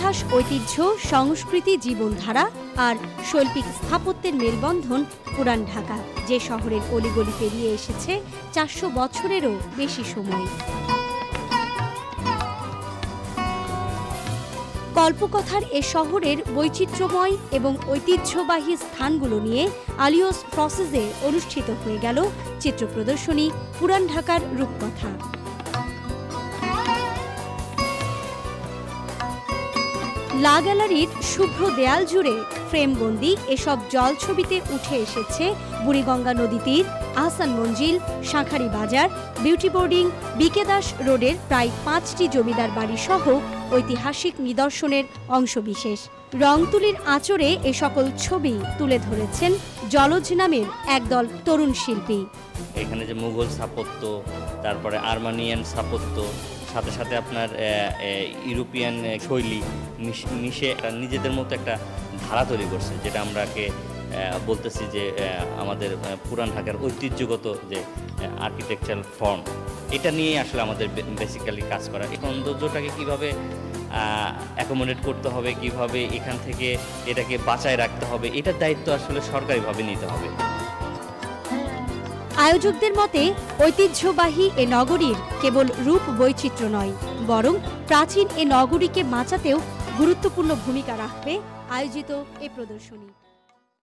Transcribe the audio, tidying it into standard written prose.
ইতিহাস, ঐতিহ্য, সংস্কৃতি, জীবনধারা আর শৈল্পিক স্থাপত্যের মেলবন্ধন পুরান ঢাকা, যে শহরের অলিগলি পেরিয়ে এসেছে ৪০০ বছরেরও বেশি সময়। কল্পকথার এ শহরের বৈচিত্র্যময় এবং ঐতিহ্যবাহী স্থানগুলো নিয়ে আলিয়স প্রসেসে অনুষ্ঠিত হয়ে গেল চিত্র প্রদর্শনী পুরান ঢাকার রূপকথা। লা গ্যালারির শুভ্র দেয়াল জুড়ে ফ্রেমবন্দি এসব জলছবিতে উঠে এসেছে বুড়িগঙ্গা নদী তীর, আহসান মঞ্জিল, শাঁখারী বাজার, বিউটি বোর্ডিং, বিকে দাস রোডের প্রায় ৫টি জমিদার বাড়ি সহ ঐতিহাসিক নিদর্শনের অংশবিশেষ। রংতুলির আঁচড়ে এ সকল ছবি তুলে ধরেছেন জলজ নামের একদল তরুণ শিল্পী। এখানে যে মুঘল স্থাপত্য, তারপরে আর্মানিয়ান স্থাপত্য, সাথে সাথে আপনার ইউরোপিয়ান শৈলী মিশে নিজেদের মতো একটা ধারা তৈরি করছে, যেটা আমরাকে বলতেছি যে আমাদের পুরান ঢাকার ঐতিহ্যগত যে আর্কিটেকচারাল ফর্ম, এটা নিয়ে আসলে আমাদের বেসিক্যালি কাজ করা। এই সৌন্দর্যটাকে কীভাবে অ্যাকোমোডেট করতে হবে, কিভাবে এখান থেকে এটাকে বাঁচায় রাখতে হবে, এটার দায়িত্ব আসলে সরকারিভাবে নিতে হবে। আয়োজকদের মতে ঐতিহ্যবাহী এ নগরীর কেবল রূপ বৈচিত্র্য নয়, বরং প্রাচীন এ নগরীকে বাঁচাতেও গুরুত্বপূর্ণ ভূমিকা রাখবে আয়োজিত এ প্রদর্শনী।